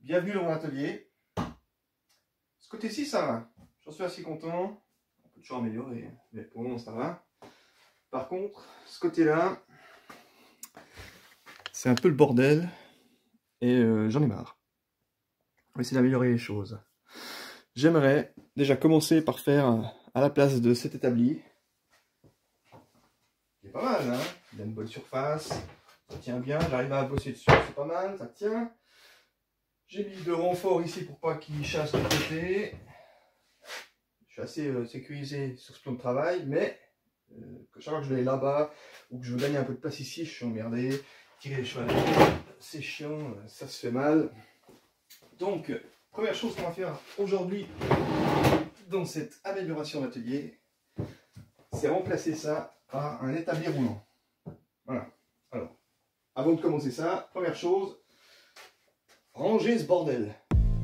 bienvenue dans mon atelier. Ce côté-ci, ça va. J'en suis assez content. On peut toujours améliorer, mais pour le moment, ça va. Par contre, ce côté-là, c'est un peu le bordel et j'en ai marre. On va essayer d'améliorer les choses. J'aimerais déjà commencer par faire à la place de cet établi. C'est pas mal, hein? Il a une bonne surface, ça tient bien, j'arrive à bosser dessus, c'est pas mal, ça tient. J'ai mis de renfort ici pour pas qu'il chasse de côté. Je suis assez sécurisé sur ce plan de travail, mais chaque fois que je vais là-bas ou que je veux gagner un peu de place ici, je suis emmerdé. Tirer les cheveux, c'est chiant, ça se fait mal. Donc, première chose qu'on va faire aujourd'hui dans cette amélioration d'atelier, c'est remplacer ça par un établi roulant. Voilà. Alors, avant de commencer ça, première chose, ranger ce bordel.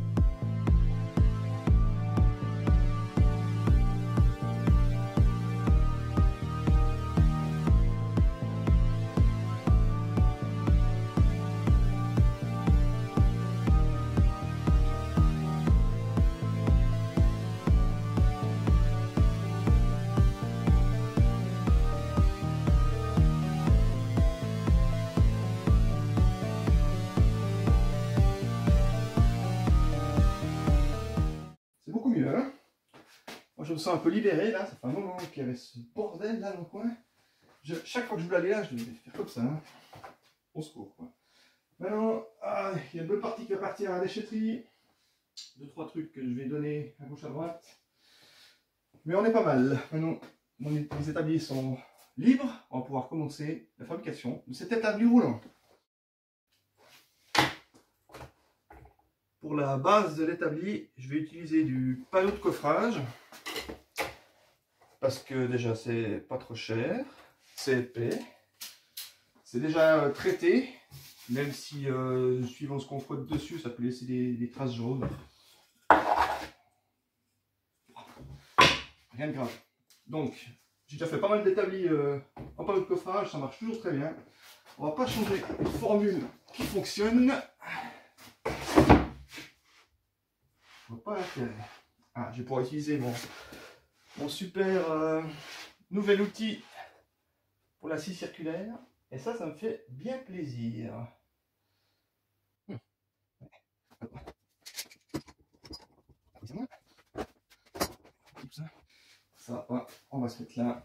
C'est beaucoup mieux, hein? Moi je me sens un peu libéré là, ça fait un moment qu'il y avait ce bordel là dans le coin. Chaque fois que je voulais aller là, je devais faire comme ça, hein. Au secours quoi. Maintenant, il y a une bonne partie qui va partir à la déchetterie. 2-3 trucs que je vais donner à gauche à droite. Mais on est pas mal. Maintenant, les établis sont libres. On va pouvoir commencer la fabrication de cet établi roulant. Pour la base de l'établi, je vais utiliser du panneau de coffrage. Parce que déjà, c'est pas trop cher. C'est épais. C'est déjà traité. Même si, suivant ce qu'on frotte dessus, ça peut laisser des traces jaunes. Rien de grave. Donc, j'ai déjà fait pas mal d'établis en panneau de coffrage, ça marche toujours très bien. On va pas changer une formule qui fonctionne. On va pas la faire. Ah, je vais pouvoir utiliser mon super nouvel outil pour la scie circulaire. Et ça me fait bien plaisir. Ça, on va se mettre là.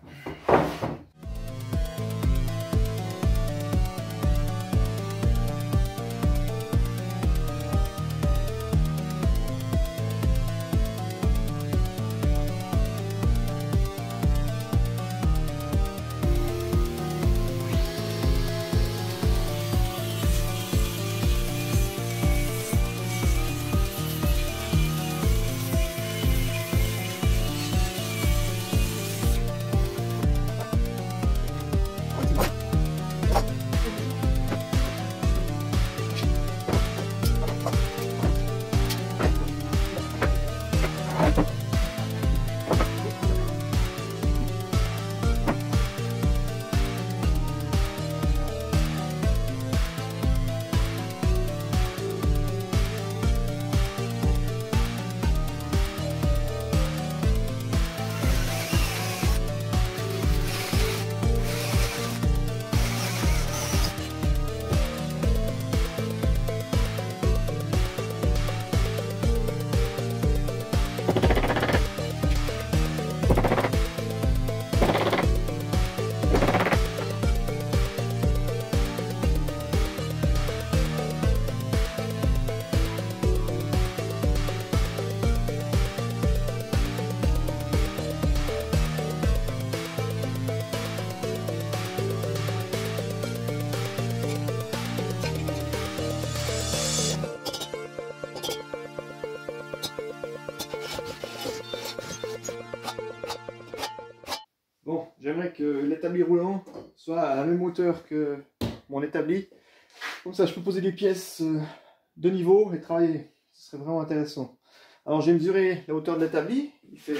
Bon, j'aimerais que l'établi roulant soit à la même hauteur que mon établi. Comme ça, je peux poser des pièces de niveau et travailler. Ce serait vraiment intéressant. Alors, j'ai mesuré la hauteur de l'établi. Il fait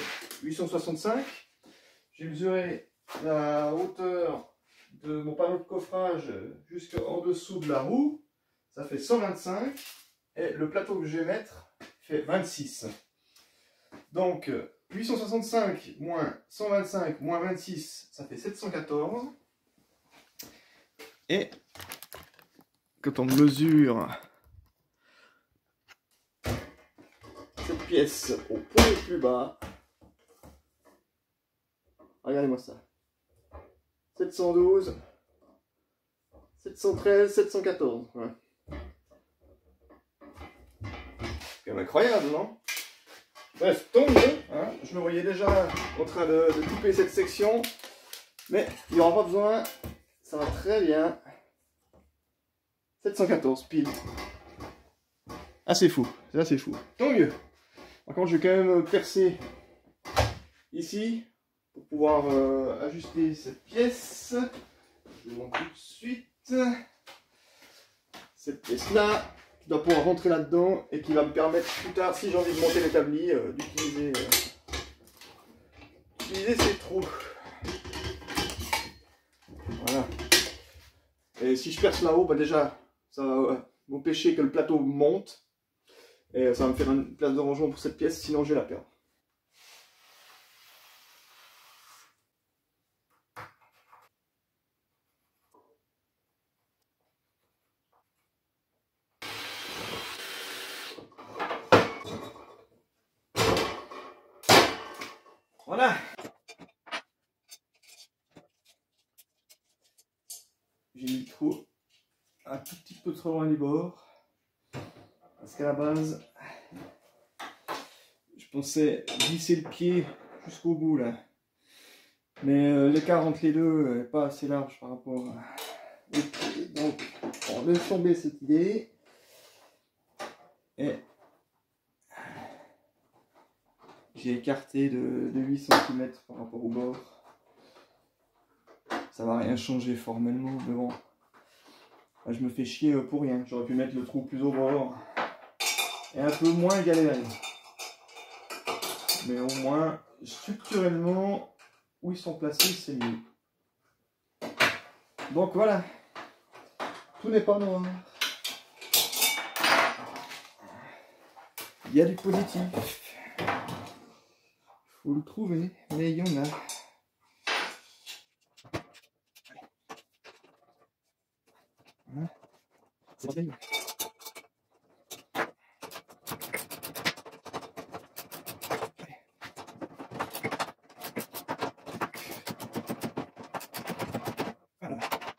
865. J'ai mesuré la hauteur de mon panneau de coffrage jusqu'en dessous de la roue. Ça fait 125. Et le plateau que je vais mettre fait 26. Donc 865 moins 125 moins 26, ça fait 714. Et quand on mesure cette pièce au point le plus bas, regardez-moi ça. 712, 713, 714. Ouais. C'est quand même incroyable, non? Bref, tant mieux. Hein, je me voyais déjà en train de couper cette section. Mais il n'y aura pas besoin. Ça va très bien. 714 pile. Ah, c'est fou. C'est assez fou. Tant mieux. Par contre, je vais quand même percer ici pour pouvoir ajuster cette pièce. Je vous montre tout de suite. Cette pièce-là, qui doit pouvoir rentrer là-dedans et qui va me permettre plus tard, si j'ai envie de monter l'établi, d'utiliser ces trous. Voilà. Et si je perce là-haut, bah déjà, ça va m'empêcher que le plateau monte. Et ça va me faire une place de rangement pour cette pièce, sinon je vais la perdre. Voilà. J'ai mis le trou un tout petit peu trop loin du bord. Parce qu'à la base, je pensais glisser le pied jusqu'au bout là. Mais l'écart entre les deux n'est pas assez large par rapport au pied. Donc on laisse tomber cette idée. Et j'ai écarté de 8 cm par rapport au bord. Ça va rien changer formellement, mais bon. Là, je me fais chier pour rien. J'aurais pu mettre le trou plus au bord. Et un peu moins galérer. Mais au moins, structurellement, où ils sont placés, c'est mieux. Donc voilà. Tout n'est pas noir. Il y a du positif. Il faut le trouver, mais il y en a. Voilà. C'est bien. Voilà.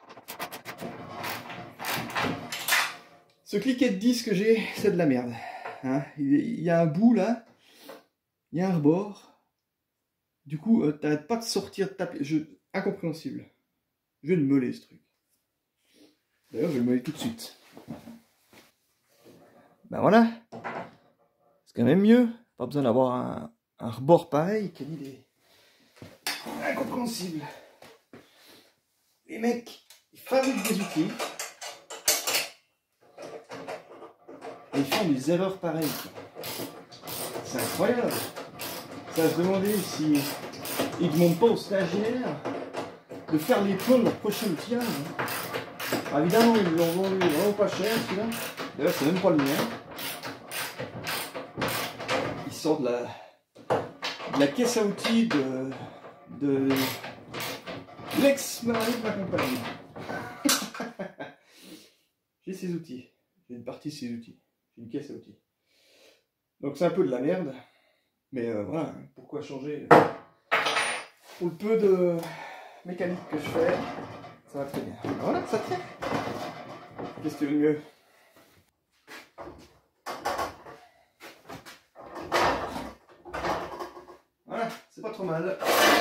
Ce cliquet de 10 que j'ai, c'est de la merde. Hein, il y a un bout là, il y a un rebord. Du coup, t'arrêtes pas de sortir de taper. Incompréhensible. Je vais le meuler ce truc. D'ailleurs, je vais le meuler tout de suite. Ben voilà. C'est quand même mieux. Pas besoin d'avoir un rebord pareil. Quelle idée. Incompréhensible. Les mecs, ils fabriquent des outils. Et ils font des erreurs pareilles. C'est incroyable. Ça va se demander si ils ne demandent pas aux stagiaires de faire les plans de leur prochain outillage. Alors évidemment, ils l'ont vendu vraiment pas cher celui-là. D'ailleurs, c'est même pas le mien. Il sort de la caisse à outils de l'ex-mari de ma compagne. J'ai ces outils. J'ai une partie de ces outils. J'ai une caisse à outils. Donc c'est un peu de la merde. Mais voilà, pourquoi changer? Pour le peu de mécanique que je fais, ça va très bien. Voilà, ça tient. Qu'est-ce que tu veux de mieux? Voilà, c'est pas trop mal.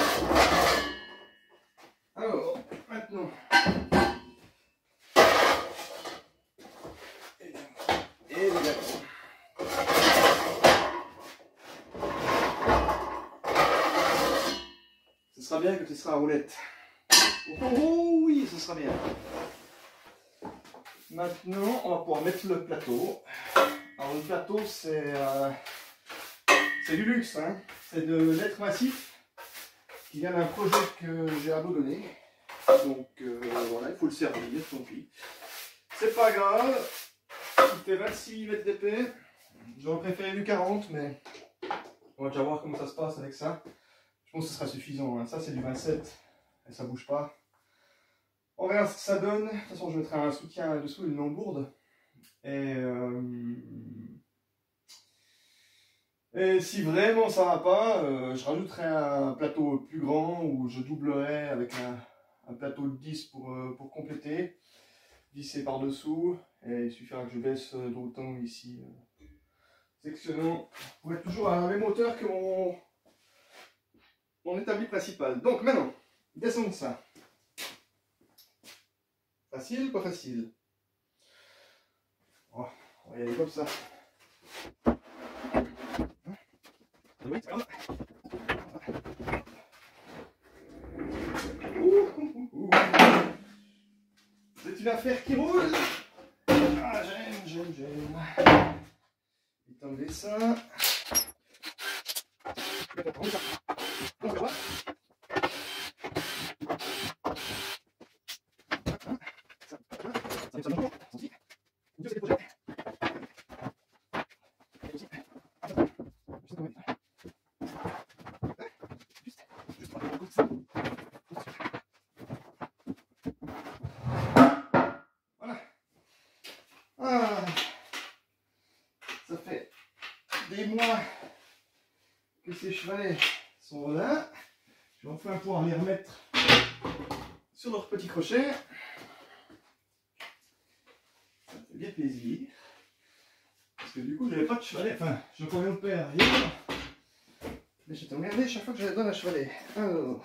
Alors, maintenant. Et les gâteaux. Ce sera bien que tu seras à roulette. Oh oui, ce sera bien. Maintenant, on va pouvoir mettre le plateau. Alors le plateau, c'est du luxe, hein. C'est de lettres massif qui vient d'un projet que j'ai abandonné. Donc voilà, il faut le servir, tant pis. C'est pas grave. Il fait fait 26 mm d'épais. J'aurais préféré du 40, mais on va déjà voir comment ça se passe avec ça. Je pense que ce sera suffisant, hein. Ça c'est du 27 et ça bouge pas. On verra ce que ça donne. De toute façon, je mettrai un soutien dessous, une lourde. Et si vraiment ça va pas, je rajouterai un plateau plus grand ou je doublerai avec un plateau de 10 pour compléter. Visser par dessous. Et il suffira que je baisse d'autant ici. Sectionnant pour être toujours à la même hauteur que mon établi principal. Donc maintenant, descendre ça. Facile, pas facile. Oh, on va y aller comme ça. C'est une affaire qui roule. Ah, j'aime. Étendez ça. Voilà. Ah, ça fait des mois que ces chevalets sont là. Je vais enfin pouvoir les remettre sur leur petit crochet. Ça me fait bien plaisir. Parce que du coup, j'avais pas de chevalet. Enfin, je connais mon père hier. Mais j'étais emmerdé chaque fois que j'allais dans un chevalet. Alors.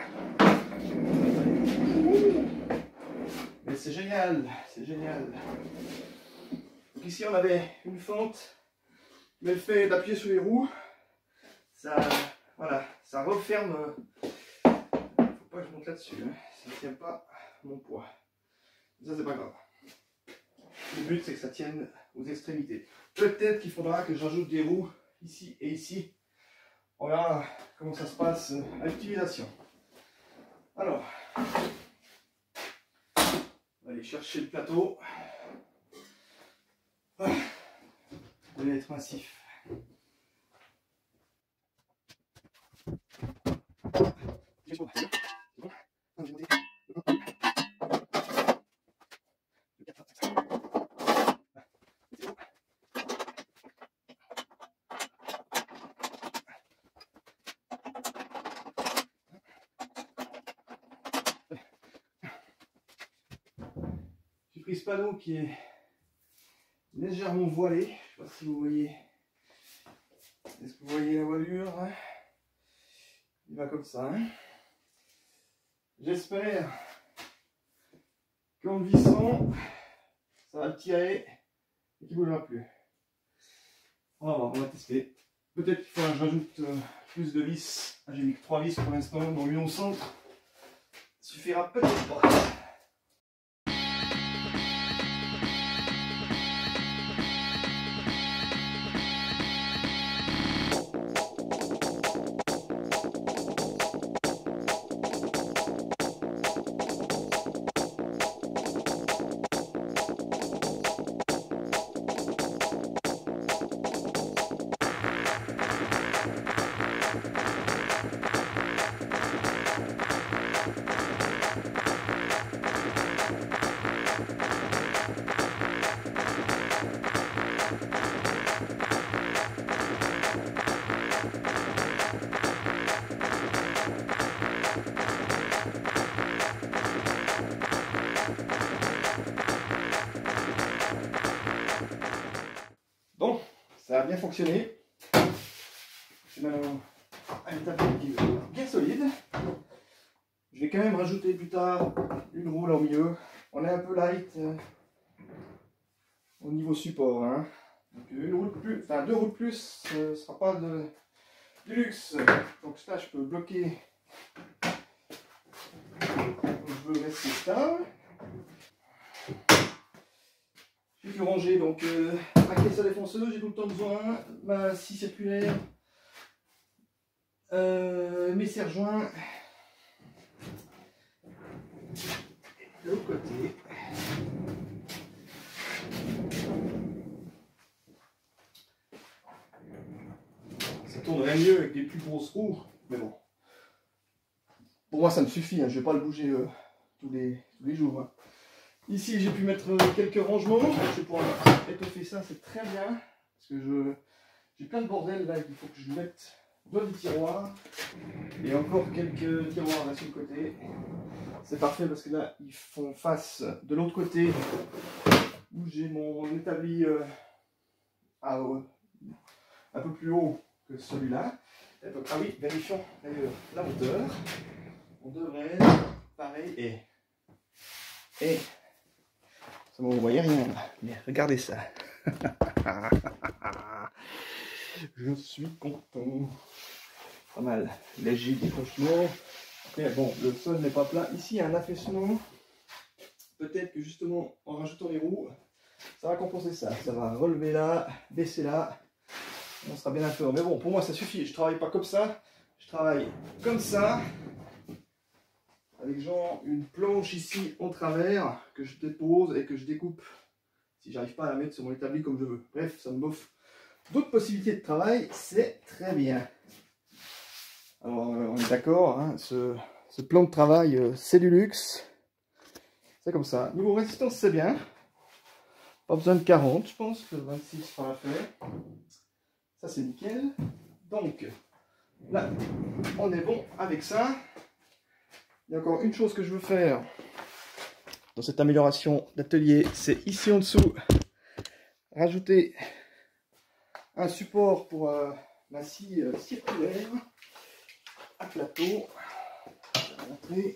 Mais c'est génial, c'est génial. Donc ici, on avait une fente. Mais le fait d'appuyer sur les roues, ça, voilà, ça referme. Faut pas que je monte là-dessus, hein. Ça ne tient pas mon poids. Ça, c'est pas grave. Le but, c'est que ça tienne aux extrémités. Peut-être qu'il faudra que j'ajoute des roues ici et ici. On verra comment ça se passe à l'utilisation. Alors, on va aller chercher le plateau. Il va être massif. J'ai pris ce panneau qui est légèrement voilé. Je ne sais pas si vous voyez. Est-ce que vous voyez la voilure? Il va comme ça. Hein. J'espère qu'en le vissant, ça va le tirer et qu'il ne bougera plus. On va voir, on va tester. Peut-être qu'il faudra que je rajoute plus de vis. J'ai mis que 3 vis pour l'instant, dont une au centre. Ça suffira peut-être pas. Bon, ça a bien fonctionné. C'est maintenant un établi qui est bien solide. Je vais quand même rajouter plus tard une roue là au milieu. On est un peu light au niveau support. Hein. Donc une roue de plus, enfin 2 roues de plus, ce ne sera pas du luxe. Donc ça, je peux bloquer. Je veux rester stable. J'ai pu ranger donc ma caisse à défonceuse, j'ai tout le temps besoin, ma scie circulaire, mes serre-joints. De l'autre côté. Ça tournerait mieux avec des plus grosses roues, mais bon. Pour moi, ça me suffit, hein. Je ne vais pas le bouger tous les jours. Hein. Ici, j'ai pu mettre quelques rangements. Je vais pouvoir étoffer ça, c'est très bien. Parce que j'ai plein de bordel là qu'il faut que je mette dans les tiroirs. Et encore quelques tiroirs là sur le côté. C'est parfait parce que là, ils font face de l'autre côté où j'ai mon établi un peu plus haut que celui-là. Ah oui, vérifions la hauteur. On devrait être pareil et ça, vous ne voyez rien là. Mais regardez ça. Je suis content. Pas mal. Léger décrochement. Mais bon, le sol n'est pas plat. Ici, il y a un affaissement. Peut-être que justement, en rajoutant les roues, ça va compenser ça. Ça va relever là, baisser là. On sera bien un peu. Mais bon, pour moi, ça suffit. Je travaille pas comme ça. Je travaille comme ça. Avec genre une planche ici en travers que je dépose et que je découpe. Si j'arrive pas à la mettre sur mon établi comme je veux. Bref, ça me m'offre d'autres possibilités de travail. C'est très bien. Alors, on est d'accord, hein, ce plan de travail, c'est du luxe. C'est comme ça. Niveau résistance, c'est bien. Pas besoin de 40, je pense que 26 fera l'affaire. Ça, c'est nickel. Donc, là, on est bon avec ça. Il y a encore une chose que je veux faire dans cette amélioration d'atelier, c'est ici en dessous, rajouter un support pour ma scie circulaire à plateau. Je vais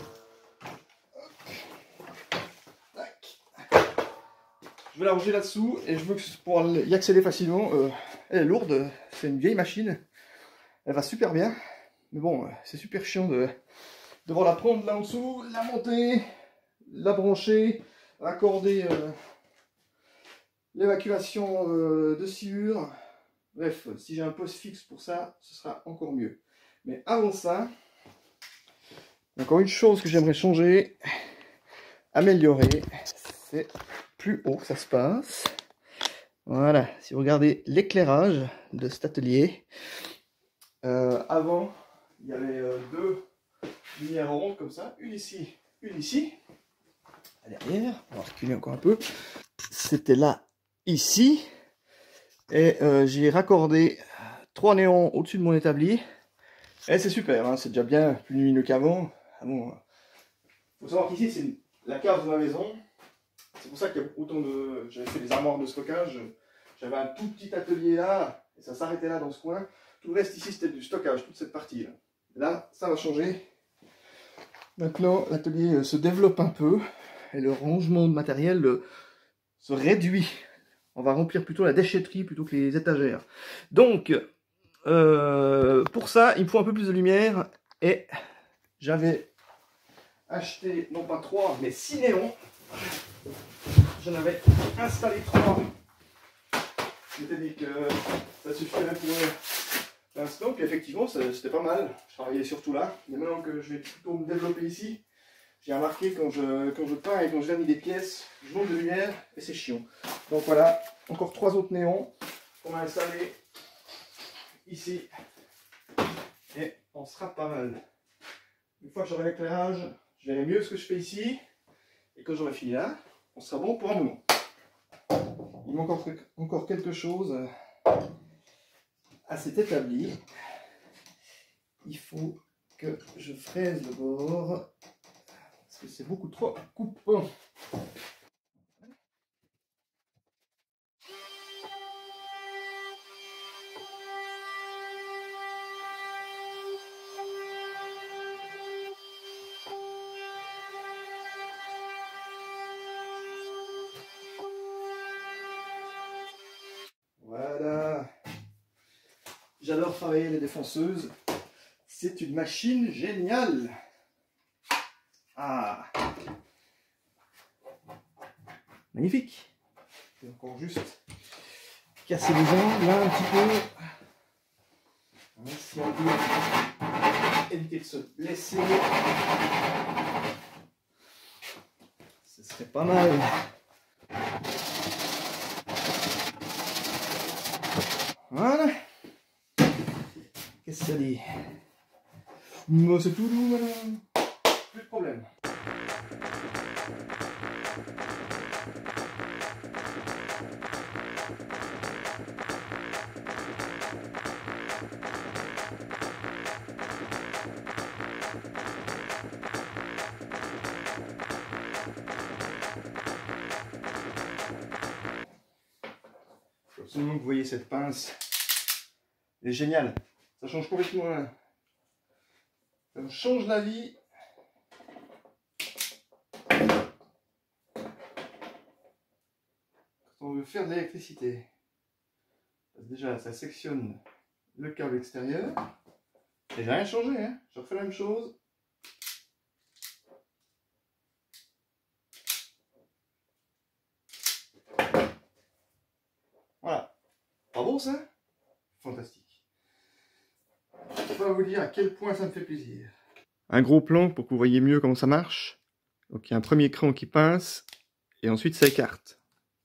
Je vais la ranger là-dessous et je veux pouvoir y accéder facilement. Elle est lourde, c'est une vieille machine. Elle va super bien. Mais bon, c'est super chiant de devoir la prendre là en dessous, la monter, la brancher, raccorder l'évacuation de sciure. Bref, si j'ai un poste fixe pour ça, ce sera encore mieux. Mais avant ça, encore une chose que j'aimerais changer, améliorer, c'est plus haut que ça se passe. Voilà, si vous regardez l'éclairage de cet atelier, avant, il y avait deux lumières rondes comme ça, une ici, à derrière, on va reculer encore un peu. C'était là, ici, et j'ai raccordé 3 néons au-dessus de mon établi, et c'est super, hein, c'est déjà bien plus lumineux qu'avant. Ah bon, faut savoir qu'ici c'est la cave de ma maison. C'est pour ça qu'il y a autant de... J'avais fait des armoires de stockage. J'avais un tout petit atelier là, et ça s'arrêtait là dans ce coin. Tout le reste ici c'était du stockage, toute cette partie là. Et là, ça va changer. Maintenant, l'atelier se développe un peu, et le rangement de matériel se réduit. On va remplir plutôt la déchetterie plutôt que les étagères. Donc, pour ça, il me faut un peu plus de lumière, et j'avais acheté, non pas 3, mais 6 néons. J'en avais installé 3. Je m'étais dit que ça suffirait pour l'instant, puis effectivement c'était pas mal. Je travaillais surtout là. Mais maintenant que je vais plutôt me développer ici, j'ai remarqué quand je peins et quand je vernis des pièces, je manque de lumière et c'est chiant. Donc voilà, encore 3 autres néons qu'on va installer ici. Et on sera pas mal. Une fois que j'aurai l'éclairage, je verrai mieux ce que je fais ici. Et quand j'aurai fini là, on sera bon pour un moment. Il manque encore quelque chose à cet établi. Il faut que je fraise le bord parce que c'est beaucoup trop coupant. Voilà. J'adore travailler les défonceuses. C'est une machine géniale. Ah. Magnifique. Je vais encore juste casser les angles là un petit peu. Voilà, si on peut éviter de se blesser. Ce serait pas mal. Voilà. Qu'est-ce qu'il y a dit? Moi, c'est tout doux, madame. Plus de problème. Faut absolument que vous voyez cette pince. Elle est géniale. Ça change complètement. Ça change la vie. Quand on veut faire de l'électricité. Déjà, ça sectionne le câble extérieur. Et j'ai rien changé, hein. Je refais la même chose. Voilà. Pas bon ça? Fantastique. Je ne peux pas vous dire à quel point ça me fait plaisir. Un gros plan pour que vous voyez mieux comment ça marche. Donc il y a un premier cran qui pince et ensuite ça écarte.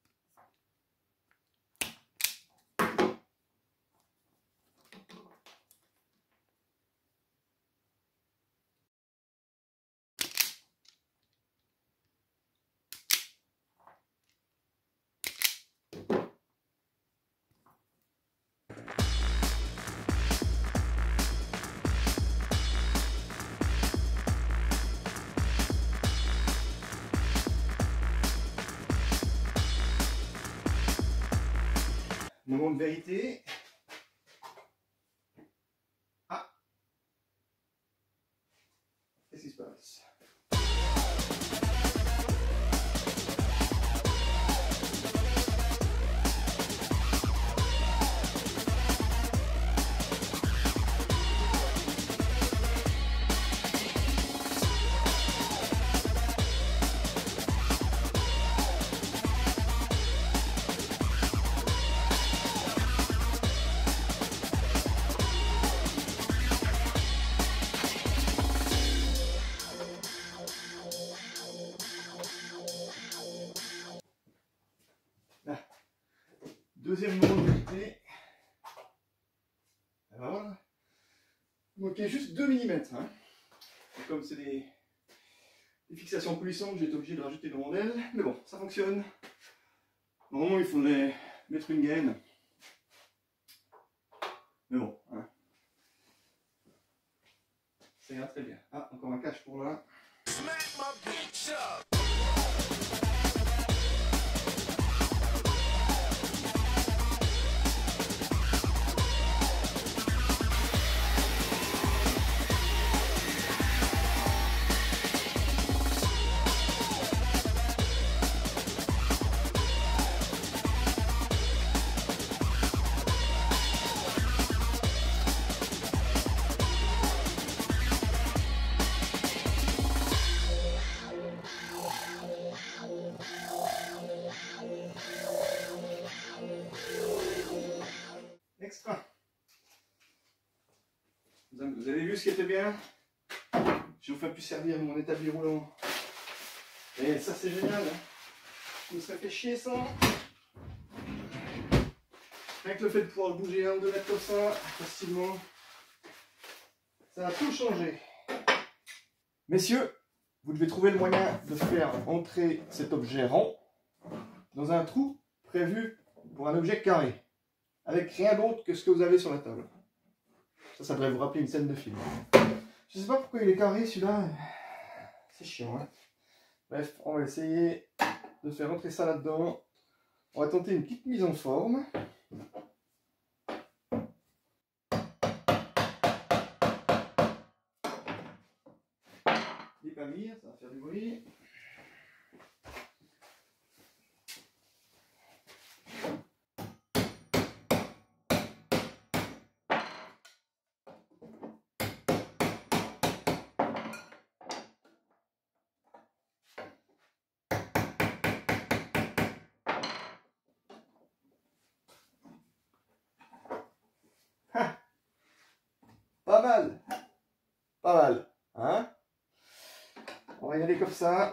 Moment de vérité. Ah! Qu'est-ce qui se passe? Deuxième moment de vérité. Alors voilà. Il manquait juste 2 mm. Hein. Et comme c'est des fixations coulissantes, j'ai été obligé de rajouter des rondelles. Mais bon, ça fonctionne. Normalement, il faudrait mettre une gaine. Mais bon, hein. Ça ira très bien. Ah, encore un cache pour là. Extra. Vous avez vu ce qui était bien? J'ai enfin pu servir mon établi roulant. Et ça c'est génial. Hein, je me serais fait chier sans. Avec le fait de pouvoir le bouger 1 ou 2 mètres comme ça, facilement, ça a tout changé. Messieurs, vous devez trouver le moyen de faire entrer cet objet rond dans un trou prévu pour un objet carré, avec rien d'autre que ce que vous avez sur la table. Ça devrait vous rappeler une scène de film. Je ne sais pas pourquoi il est carré celui-là, c'est chiant. Hein. Bref, on va essayer de faire entrer ça là-dedans. On va tenter une petite mise en forme. Les palmires, ça va faire du bruit. Pas mal. Pas mal. Hein? On va y aller comme ça.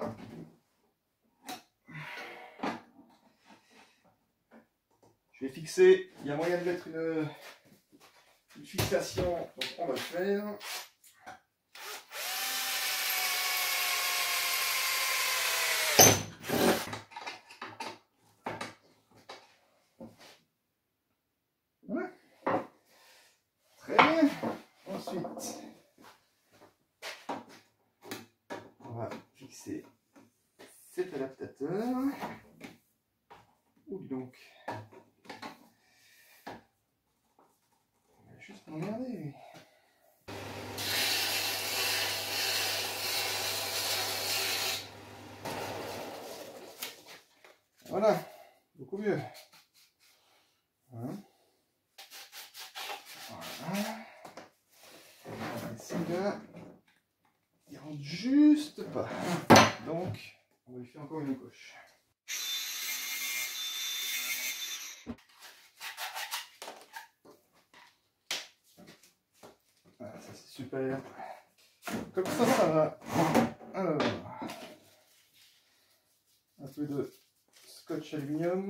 Je vais fixer. Il y a moyen de mettre une fixation, donc on va le faire. Voilà. Très bien. Ensuite, on va fixer cet adaptateur. Ou donc, on va juste regarder. Voilà, beaucoup mieux. Voilà. Voilà. Celui-là, il rentre juste pas. Donc, on va lui faire encore une coche. Voilà, ça c'est super. Comme ça va. Alors, un peu de scotch aluminium.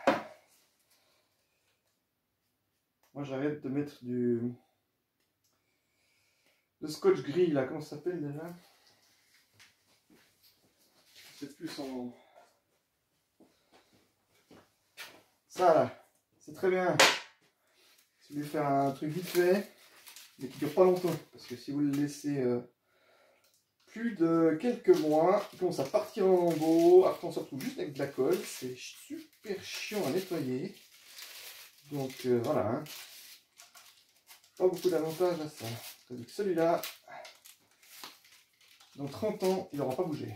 Moi j'arrête de mettre du scotch gris là, comment ça s'appelle déjà? C'est plus son. Ça là, c'est très bien. Si vous voulez faire un truc vite fait, mais qui dure pas longtemps, parce que si vous le laissez plus de quelques mois, il commence à partir en lambeaux, après on se retrouve juste avec de la colle, c'est super chiant à nettoyer. Donc voilà, hein. Pas beaucoup d'avantages à ça. Tandis que celui-là, dans 30 ans, il n'aura pas bougé.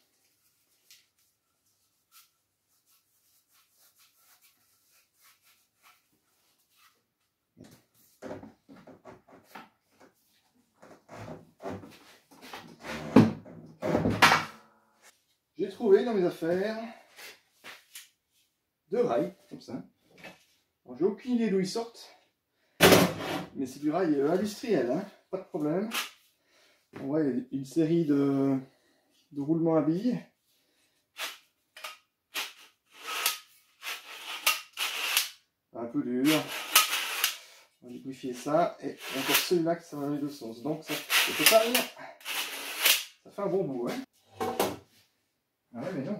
J'ai trouvé dans mes affaires 2 rails, comme ça. J'ai aucune idée d'où ils sortent, mais c'est du rail industriel, hein, pas de problème. On voit une série de roulements à billes. Un peu dur. On va liquifier ça, et encore celui-là que ça va dans les deux sens. Donc ça, au total, ça fait un bon bout, hein. Ah ouais, mais non.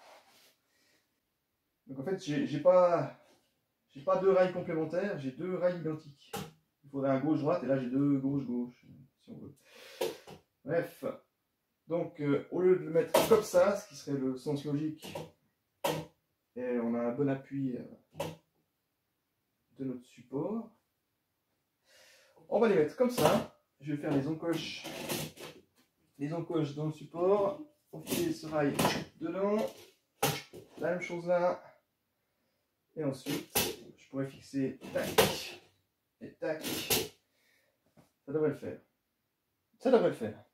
Donc en fait, j'ai pas 2 rails complémentaires, j'ai 2 rails identiques. Il faudrait un gauche-droite, et là j'ai 2 gauche-gauche, si on veut. Bref. Donc, au lieu de le mettre comme ça, ce qui serait le sens logique, et on a un bon appui de notre support, on va les mettre comme ça. Je vais faire les encoches dans le support, enfiler ce rail dedans, la même chose là, et ensuite je pourrais fixer tac et tac. Ça devrait le faire. Ça devrait le faire.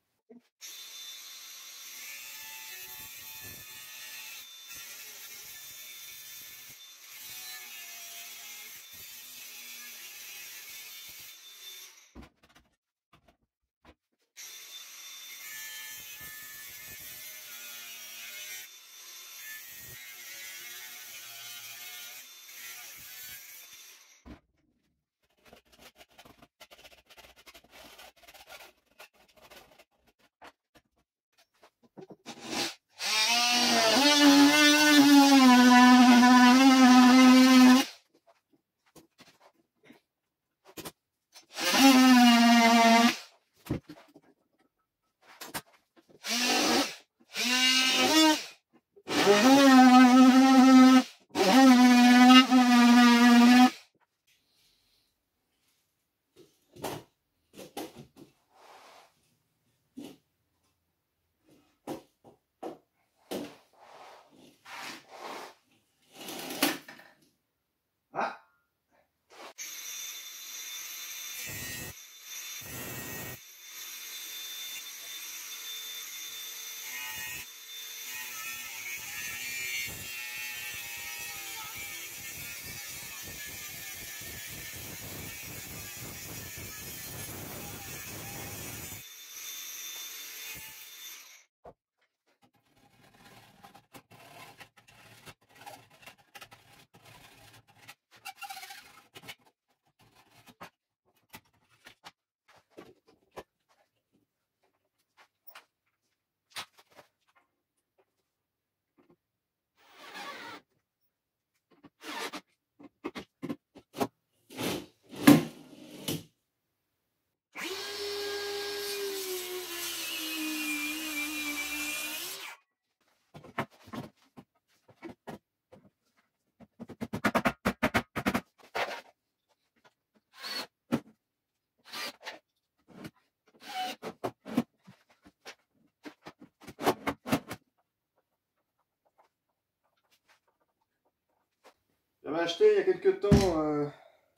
acheté il y a quelques temps,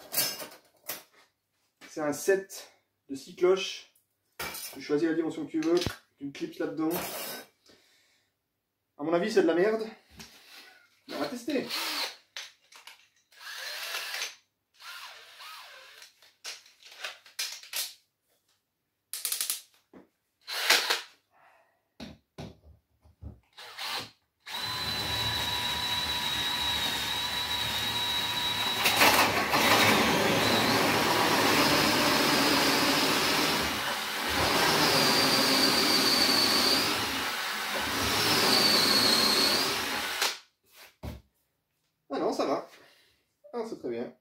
c'est un set de 6 cloches. Tu choisis la dimension que tu veux, tu clips là-dedans. À mon avis, c'est de la merde. On va tester. Ah non, ça va. Ah, c'est très bien.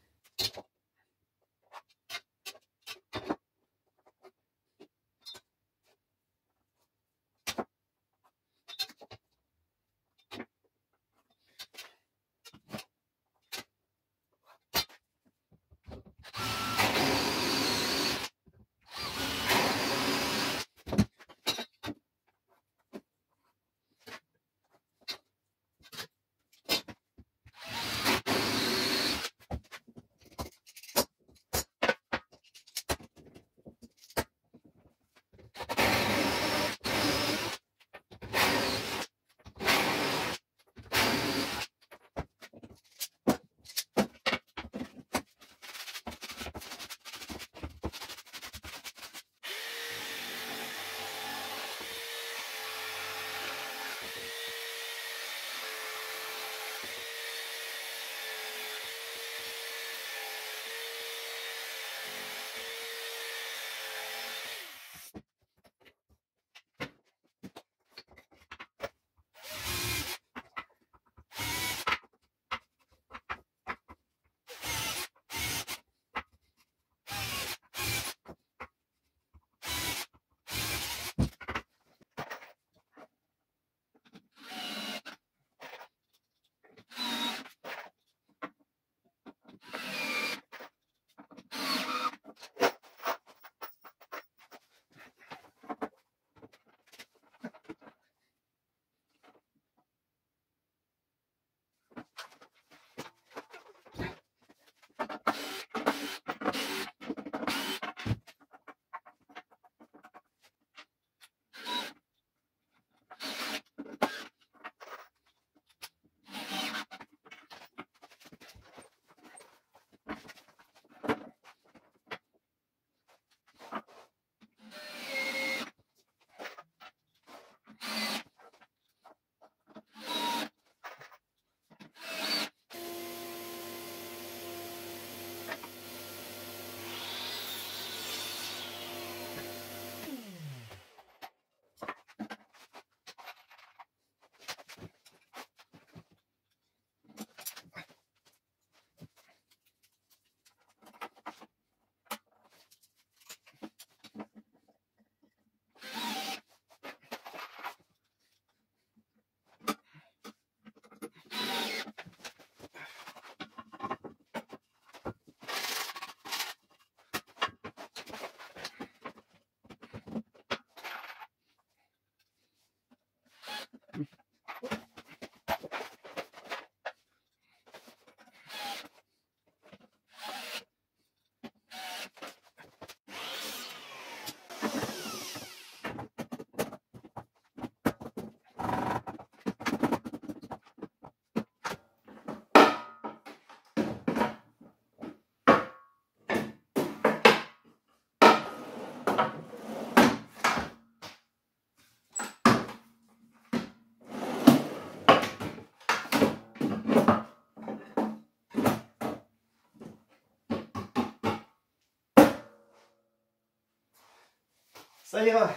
Ça ira.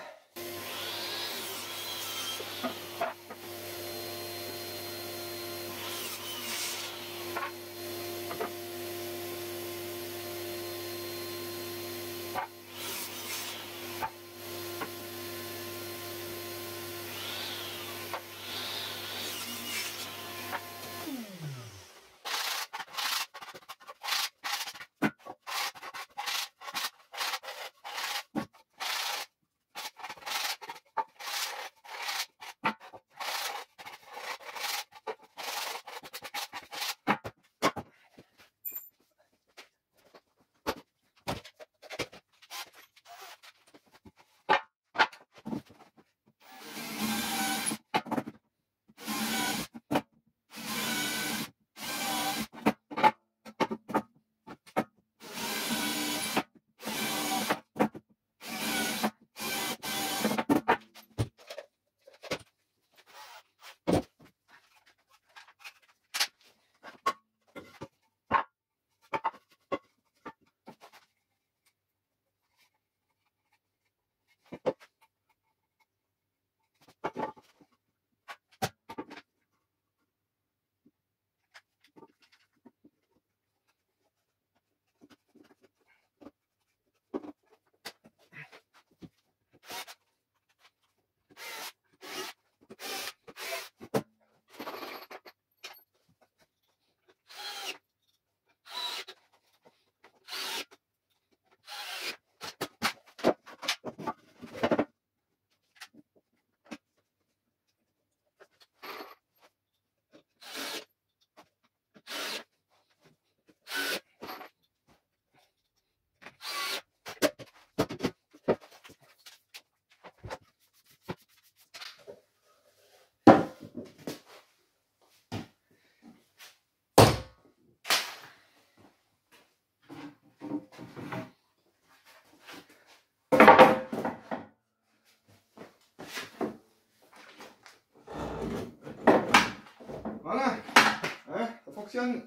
fonctionne.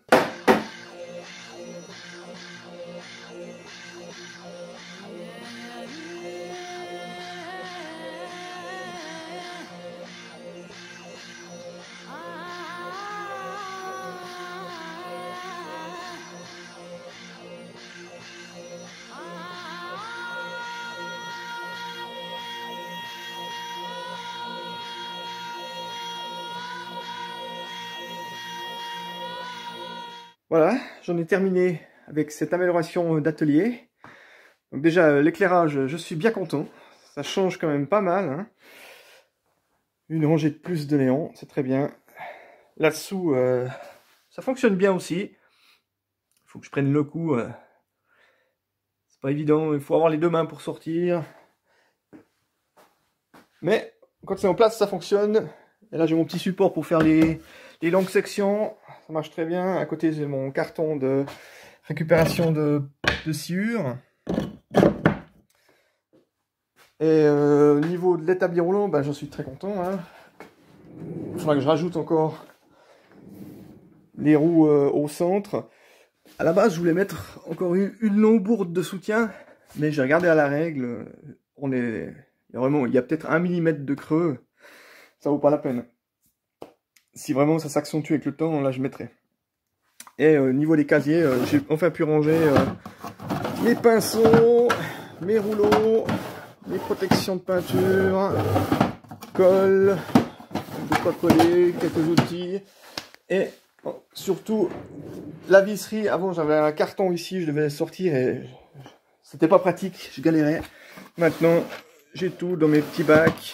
Voilà, j'en ai terminé avec cette amélioration d'atelier. Donc déjà, l'éclairage, je suis bien content. Ça change quand même pas mal, hein. Une rangée de plus de néon, c'est très bien. Là-dessous, ça fonctionne bien aussi. Il faut que je prenne le coup. C'est pas évident, il faut avoir les deux mains pour sortir. Mais quand c'est en place, ça fonctionne. Et là, j'ai mon petit support pour faire les longues sections. Ça marche très bien. À côté, j'ai mon carton de récupération de sciure. Et au niveau de l'établi roulant, ben, j'en suis très content, hein. Il faudra que je rajoute encore les roues au centre. À la base, je voulais mettre encore une longue bourde de soutien, mais j'ai regardé à la règle. Il y a peut-être 1 mm de creux. Ça vaut pas la peine. Si vraiment ça s'accentue avec le temps, là je mettrai. Et au niveau des casiers, j'ai enfin pu ranger mes pinceaux, mes rouleaux, mes protections de peinture, colle, de quoi coller, quelques outils. Et surtout la visserie. Avant j'avais un carton ici, je devais sortir et c'était pas pratique, je galérais. Maintenant j'ai tout dans mes petits bacs.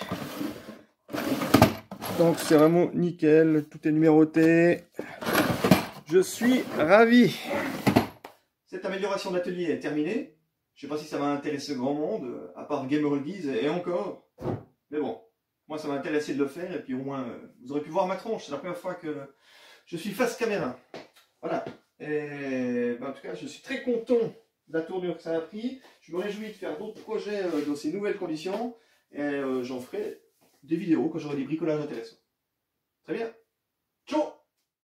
Donc c'est vraiment nickel, tout est numéroté. Je suis ravi. Cette amélioration d'atelier est terminée. Je sais pas si ça va intéresser grand monde, à part Gamer Guise et encore. Mais bon, moi ça m'a intéressé de le faire et puis au moins vous aurez pu voir ma tronche. C'est la première fois que je suis face caméra. Voilà. Et ben, en tout cas, je suis très content de la tournure que ça a pris. Je me réjouis de faire d'autres projets dans ces nouvelles conditions. Et j'en ferai des vidéos quand j'aurai des bricolages intéressants. Très bien.